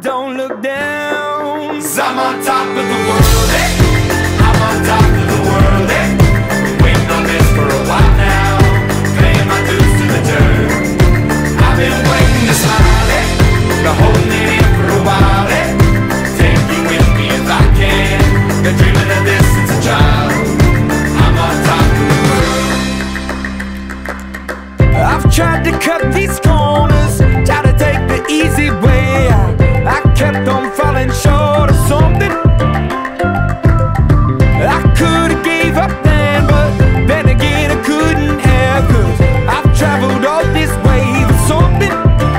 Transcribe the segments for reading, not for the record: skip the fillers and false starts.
don't look down. 'Cause I'm on top of the world, eh? I'm on top of the world, eh? Been waiting on this for a while now, paying my dues to the dirt. I've been waiting to smile, eh? Been holding it in for a while, eh? Take you with me if I can. Been dreaming of this since a child. I'm on top of the world. I've tried to cut these corners, tried to take the easy way. I kept on falling short of something. I could've gave up then, but then again I couldn't have. 'Cause I've traveled all this way for something.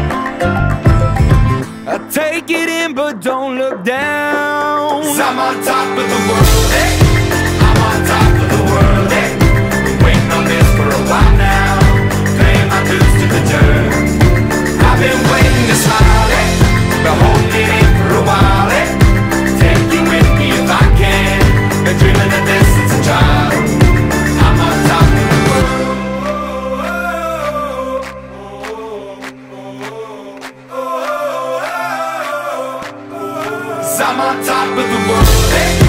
I take it in but don't look down. 'Cause I'm on top of the world, eh? I'm on top of the world, eh? Been waiting on this for a while now, paying my dues to the dirt. I've been waiting to smile, eh? Been holding it in for a while, eh? Take you with me if I can. Been dreaming of this since a child. I'm on top of the world. 'Cause I'm on top of the world, eh?